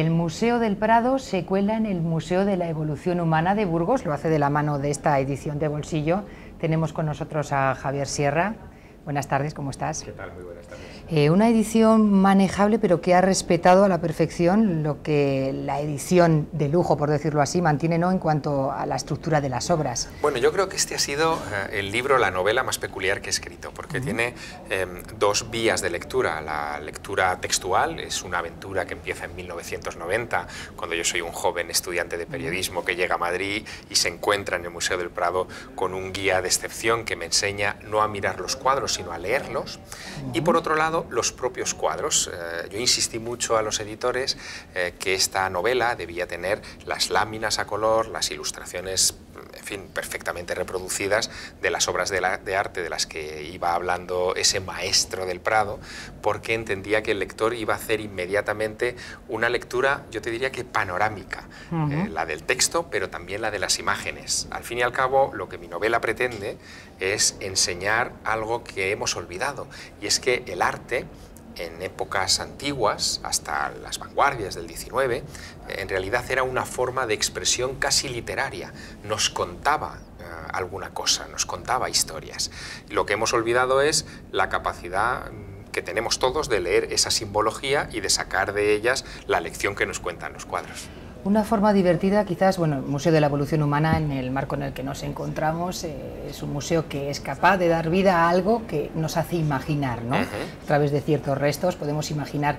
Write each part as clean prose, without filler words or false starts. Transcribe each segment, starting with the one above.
El Museo del Prado se cuela en el Museo de la Evolución Humana de Burgos, lo hace de la mano de esta edición de bolsillo. Tenemos con nosotros a Javier Sierra. Buenas tardes, ¿cómo estás? ¿Qué tal? Muy buenas tardes. Una edición manejable, pero que ha respetado a la perfección lo que la edición de lujo, por decirlo así, mantiene, ¿no?, en cuanto a la estructura de las obras. Bueno, yo creo que este ha sido el libro, la novela más peculiar que he escrito, porque tiene dos vías de lectura. La lectura textual es una aventura que empieza en 1990, cuando yo soy un joven estudiante de periodismo que llega a Madrid y se encuentra en el Museo del Prado con un guía de excepción que me enseña no a mirar los cuadros, sino a leerlos. Y por otro lado, los propios cuadros. Yo insistí mucho a los editores que esta novela debía tener las láminas a color, las ilustraciones, en fin, perfectamente reproducidas de las obras de arte de las que iba hablando ese maestro del Prado, porque entendía que el lector iba a hacer inmediatamente una lectura, yo te diría que panorámica, la del texto, pero también la de las imágenes. Al fin y al cabo, lo que mi novela pretende es enseñar algo que hemos olvidado, y es que el arte, en épocas antiguas, hasta las vanguardias del XIX, en realidad era una forma de expresión casi literaria. Nos contaba alguna cosa, nos contaba historias. Y lo que hemos olvidado es la capacidad que tenemos todos de leer esa simbología y de sacar de ellas la lección que nos cuentan los cuadros. Una forma divertida, quizás, bueno, el Museo de la Evolución Humana, en el marco en el que nos encontramos, es un museo que es capaz de dar vida a algo que nos hace imaginar, ¿no? A través de ciertos restos podemos imaginar.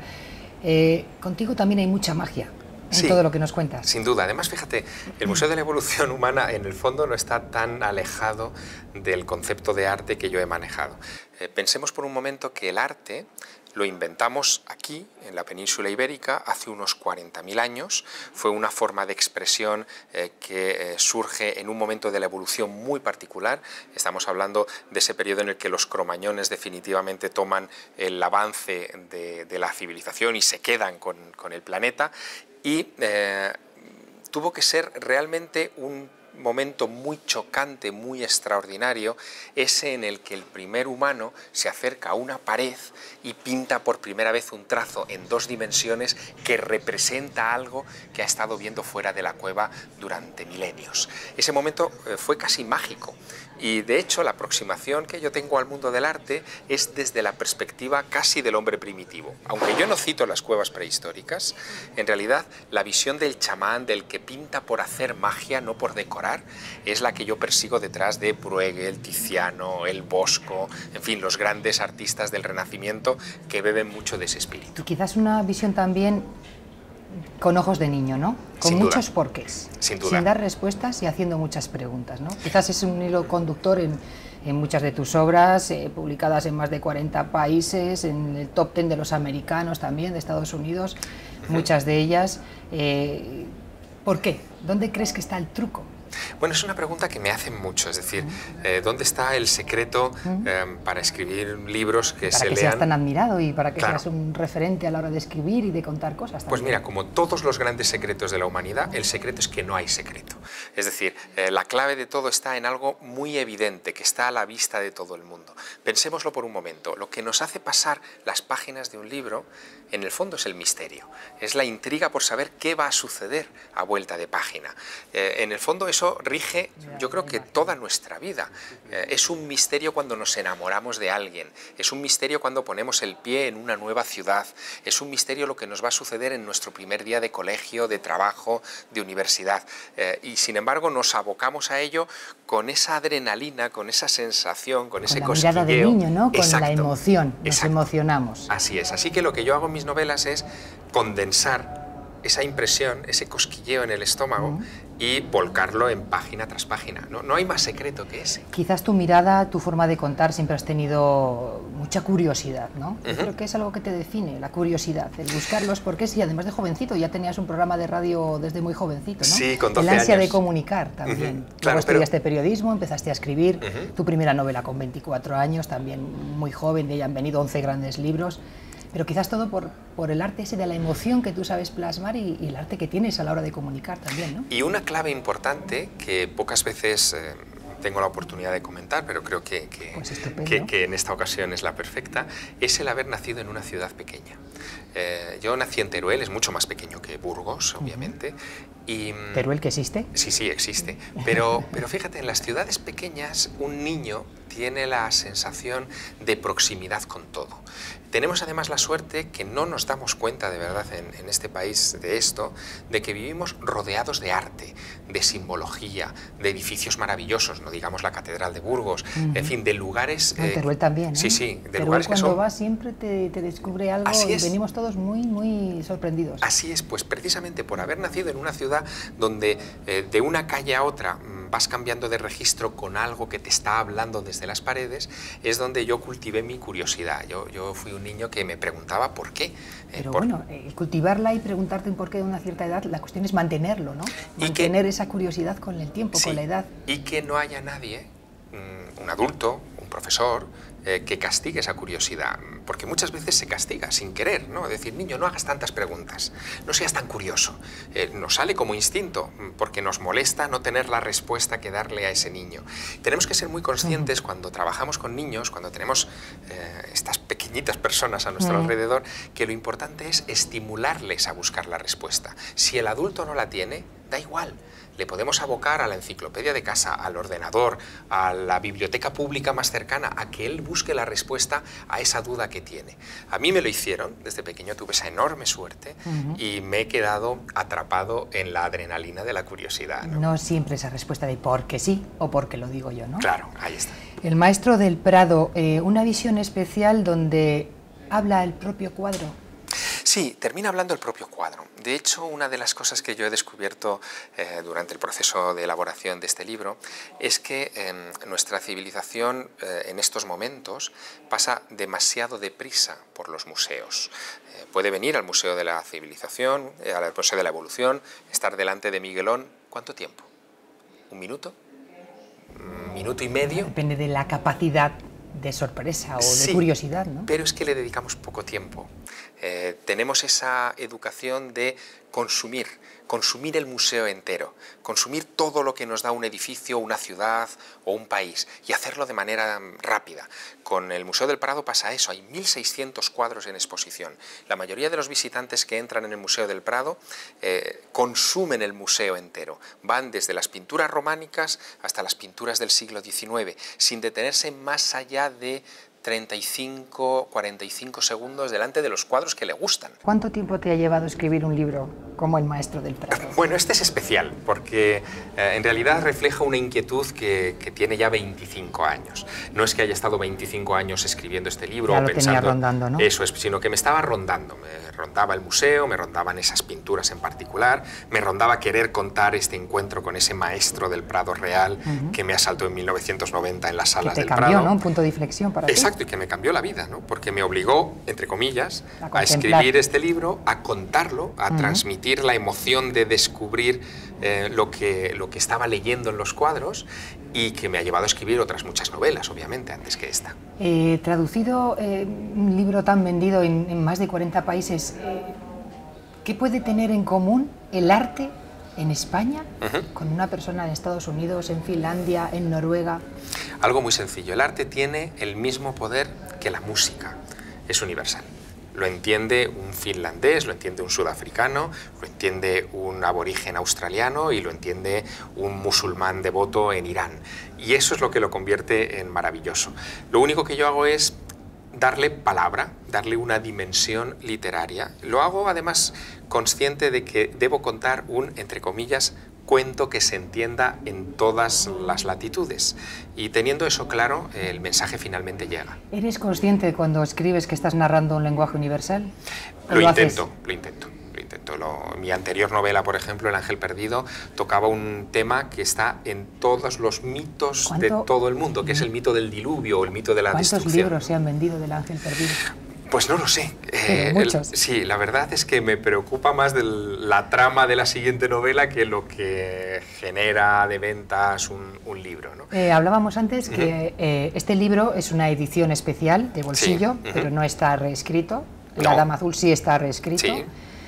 Contigo también hay mucha magia en todo lo que nos cuentas. Sin duda. Además, fíjate, el Museo de la Evolución Humana en el fondo no está tan alejado del concepto de arte que yo he manejado. Pensemos por un momento que el arte lo inventamos aquí, en la península ibérica, hace unos 40.000 años. Fue una forma de expresión que surge en un momento de la evolución muy particular. Estamos hablando de ese periodo en el que los cromañones definitivamente toman el avance de la civilización y se quedan con el planeta. Y tuvo que ser realmente un momento muy chocante, muy extraordinario, ese en el que el primer humano se acerca a una pared y pinta por primera vez un trazo en dos dimensiones que representa algo que ha estado viendo fuera de la cueva durante milenios. Ese momento fue casi mágico y, de hecho, la aproximación que yo tengo al mundo del arte es desde la perspectiva casi del hombre primitivo. Aunque yo no cito las cuevas prehistóricas, en realidad la visión del chamán, del que pinta por hacer magia, no por decorar, es la que yo persigo detrás de Bruegel, Tiziano, el Bosco, en fin, los grandes artistas del Renacimiento que beben mucho de ese espíritu. Y quizás una visión también con ojos de niño, ¿no? Con Sin duda. Muchos porqués. Sin duda. Sin dar respuestas y haciendo muchas preguntas, ¿no? Quizás es un hilo conductor en muchas de tus obras, publicadas en más de 40 países, en el top 10 de los americanos también, de Estados Unidos, muchas de ellas. ¿Por qué? ¿Dónde crees que está el truco? Bueno, es una pregunta que me hacen mucho, es decir, ¿dónde está el secreto para escribir libros que se lean? Para que seas tan admirado y para que seas un referente a la hora de escribir y de contar cosas también. Pues mira, como todos los grandes secretos de la humanidad, el secreto es que no hay secreto. Es decir, la clave de todo está en algo muy evidente, que está a la vista de todo el mundo. Pensémoslo por un momento, lo que nos hace pasar las páginas de un libro, en el fondo es el misterio, es la intriga por saber qué va a suceder a vuelta de página. En el fondo eso rige, yo creo que toda nuestra vida. Es un misterio cuando nos enamoramos de alguien, es un misterio cuando ponemos el pie en una nueva ciudad, es un misterio lo que nos va a suceder en nuestro primer día de colegio, de trabajo, de universidad. Y sin embargo nos abocamos a ello con esa adrenalina, con esa sensación, con ese cosquilleo. Con la mirada de niño, ¿no? Con Exacto. la emoción, nos Exacto. emocionamos. Así es, así que lo que yo hago en mis novelas es condensar esa impresión, ese cosquilleo en el estómago y volcarlo en página tras página. No hay más secreto que ese. Quizás tu mirada, tu forma de contar, siempre has tenido mucha curiosidad, ¿no? Yo creo que es algo que te define, la curiosidad, el buscar los porqués, y además de jovencito, ya tenías un programa de radio desde muy jovencito, ¿no? Sí, con 12 El ansia años. de comunicar también. Claro, Luego estudiaste periodismo, empezaste a escribir, tu primera novela con 24 años, también muy joven, de ella han venido 11 grandes libros. Pero quizás todo por el arte ese de la emoción que tú sabes plasmar y el arte que tienes a la hora de comunicar también, ¿no? Y una clave importante que pocas veces tengo la oportunidad de comentar, pero creo Pues que en esta ocasión es la perfecta, es el haber nacido en una ciudad pequeña. Yo nací en Teruel, es mucho más pequeño que Burgos, obviamente. Y, ¿Teruel que existe? Sí, sí, existe. Pero fíjate, en las ciudades pequeñas un niño tiene la sensación de proximidad con todo. Tenemos además la suerte que no nos damos cuenta de verdad en este país de esto, de que vivimos rodeados de arte, de simbología, de edificios maravillosos, no digamos la Catedral de Burgos, en fin, de lugares... Teruel también, ¿eh? Sí, sí, de Teruel lugares que son... cuando vas siempre te descubre algo y venimos todos muy sorprendidos. Así es, pues precisamente por haber nacido en una ciudad donde de una calle a otra vas cambiando de registro con algo que te está hablando desde las paredes, es donde yo cultivé mi curiosidad. Yo fui un niño que me preguntaba por qué. Pero bueno, cultivarla y preguntarte un porqué de una cierta edad, la cuestión es mantenerlo, ¿no? Mantener esa curiosidad con el tiempo, sí, con la edad. Y que no haya nadie, un adulto, un profesor, que castigue esa curiosidad, porque muchas veces se castiga sin querer, ¿no? Decir, niño, no hagas tantas preguntas, no seas tan curioso. Nos sale como instinto, porque nos molesta no tener la respuesta que darle a ese niño. Tenemos que ser muy conscientes cuando trabajamos con niños, cuando tenemos estas pequeñitas personas a nuestro alrededor, que lo importante es estimularles a buscar la respuesta. Si el adulto no la tiene, da igual. Le podemos abocar a la enciclopedia de casa, al ordenador, a la biblioteca pública más cercana, a que él busque la respuesta a esa duda que tiene. A mí me lo hicieron, desde pequeño tuve esa enorme suerte y me he quedado atrapado en la adrenalina de la curiosidad, ¿no? No siempre esa respuesta de porque sí o porque lo digo yo, ¿no? Claro, ahí está. El maestro del Prado, una visión especial donde habla el propio cuadro. Sí, termina hablando el propio cuadro. De hecho, una de las cosas que yo he descubierto durante el proceso de elaboración de este libro es que nuestra civilización en estos momentos pasa demasiado deprisa por los museos. Puede venir al Museo de la Civilización, al Museo de la Evolución, estar delante de Miguelón. ¿Cuánto tiempo? ¿Un minuto? ¿Un minuto y medio? Depende de la capacidad de sorpresa o de curiosidad, ¿no? Pero es que le dedicamos poco tiempo. Tenemos esa educación de consumir el museo entero, consumir todo lo que nos da un edificio, una ciudad o un país y hacerlo de manera rápida. Con el Museo del Prado pasa eso, hay 1.600 cuadros en exposición. La mayoría de los visitantes que entran en el Museo del Prado consumen el museo entero. Van desde las pinturas románicas hasta las pinturas del siglo XIX, sin detenerse más allá de 35, 45 segundos delante de los cuadros que le gustan. ¿Cuánto tiempo te ha llevado escribir un libro como El Maestro del Prado? Bueno, este es especial porque en realidad refleja una inquietud que tiene ya 25 años. No es que haya estado 25 años escribiendo este libro ya o lo pensando... tenía rondando, ¿no? Eso es, sino que me estaba rondando. Me rondaba el museo, me rondaban esas pinturas en particular, me rondaba querer contar este encuentro con ese maestro del Prado real que me asaltó en 1990 en las salas del Prado. Que te cambió, ¿no? Un punto de inflexión para ti. Exacto, y que me cambió la vida, ¿no? Porque me obligó, entre comillas, a escribir este libro, a contarlo, a transmitir la emoción de descubrir lo que estaba leyendo en los cuadros y que me ha llevado a escribir otras muchas novelas, obviamente, antes que esta. Traducido, un libro tan vendido en más de 40 países, ¿qué puede tener en común el arte en España con una persona en Estados Unidos, en Finlandia, en Noruega? Algo muy sencillo, el arte tiene el mismo poder que la música, es universal. Lo entiende un finlandés, lo entiende un sudafricano, lo entiende un aborigen australiano y lo entiende un musulmán devoto en Irán. Y eso es lo que lo convierte en maravilloso. Lo único que yo hago es darle palabra, darle una dimensión literaria. Lo hago además consciente de que debo contar un, entre comillas, cuento que se entienda en todas las latitudes. Y teniendo eso claro, el mensaje finalmente llega. ¿Eres consciente cuando escribes que estás narrando un lenguaje universal? Lo intento. Mi anterior novela, por ejemplo, El ángel perdido, tocaba un tema que está en todos los mitos de todo el mundo, que es el mito del diluvio o el mito de la destrucción. ¿Cuántos libros se han vendido del ángel perdido? Pues no lo sé. Muchos. Sí, la verdad es que me preocupa más la trama de la siguiente novela que lo que genera de ventas un libro, ¿no? Hablábamos antes que este libro es una edición especial de bolsillo, pero no está reescrito. La Dama Azul sí está reescrito. Sí.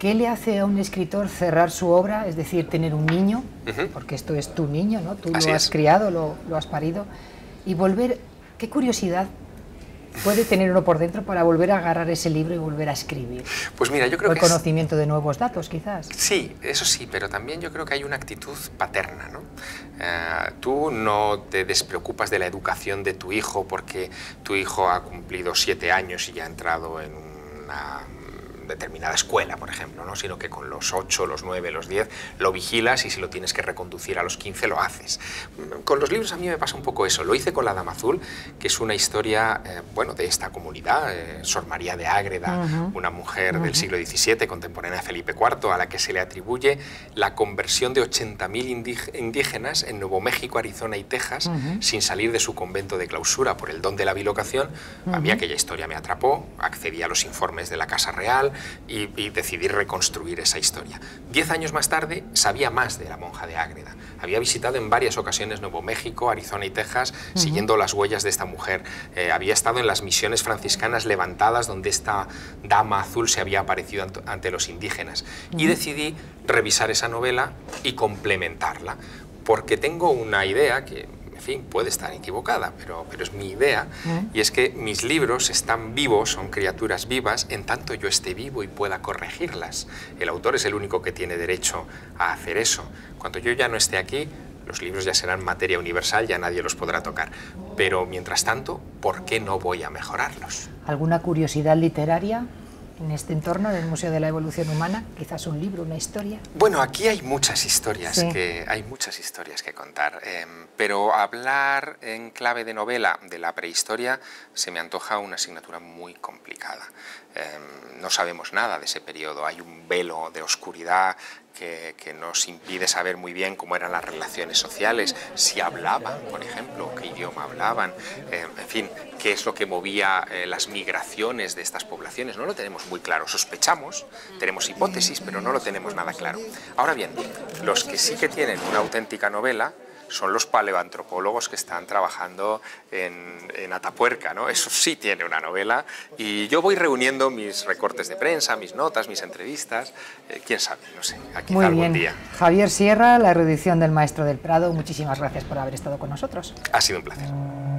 ¿qué le hace a un escritor cerrar su obra, es decir, tener un niño, porque esto es tu niño, ¿no? Tú lo has criado, lo has parido, y volver, qué curiosidad puede tener uno por dentro para volver a agarrar ese libro y volver a escribir? Pues mira, yo creo que el conocimiento de nuevos datos, quizás. Sí, eso sí, pero también yo creo que hay una actitud paterna, ¿no? Tú no te despreocupas de la educación de tu hijo porque tu hijo ha cumplido 7 años y ya ha entrado en una determinada escuela, por ejemplo, ¿no? Sino que con los 8, los 9, los 10 lo vigilas y si lo tienes que reconducir a los 15 lo haces. Con los libros a mí me pasa un poco eso. Lo hice con La Dama Azul, que es una historia bueno, de esta comunidad, Sor María de Ágreda, una mujer del siglo XVII, contemporánea de Felipe IV, a la que se le atribuye la conversión de 80.000 indígenas en Nuevo México, Arizona y Texas, sin salir de su convento de clausura por el don de la bilocación. A mí aquella historia me atrapó, accedí a los informes de la Casa Real y decidí reconstruir esa historia. 10 años más tarde sabía más de la monja de Ágreda. Había visitado en varias ocasiones Nuevo México, Arizona y Texas, siguiendo las huellas de esta mujer. Había estado en las misiones franciscanas levantadas donde esta Dama Azul se había aparecido ante los indígenas. Y decidí revisar esa novela y complementarla, porque tengo una idea que, en fin, puede estar equivocada, pero es mi idea, y es que mis libros están vivos, son criaturas vivas, en tanto yo esté vivo y pueda corregirlas. El autor es el único que tiene derecho a hacer eso. Cuando yo ya no esté aquí, los libros ya serán materia universal, ya nadie los podrá tocar. Pero, mientras tanto, ¿por qué no voy a mejorarlos? ¿Alguna curiosidad literaria en este entorno del Museo de la Evolución Humana? Quizás un libro, una historia. Bueno, aquí hay muchas historias, que contar, pero hablar en clave de novela de la prehistoria se me antoja una asignatura muy complicada. No sabemos nada de ese periodo, hay un velo de oscuridad que nos impide saber muy bien cómo eran las relaciones sociales, si hablaban, por ejemplo, qué idioma hablaban, en fin, qué es lo que movía las migraciones de estas poblaciones. No lo tenemos muy claro, sospechamos, tenemos hipótesis, pero no lo tenemos nada claro. Ahora bien, los que sí que tienen una auténtica novela son los paleoantropólogos que están trabajando en Atapuerca, ¿no? Eso sí tiene una novela, y yo voy reuniendo mis recortes de prensa, mis notas, mis entrevistas, quién sabe, no sé, quizá muy algún bien. día. Javier Sierra, la erudición del Maestro del Prado, muchísimas gracias por haber estado con nosotros. Ha sido un placer.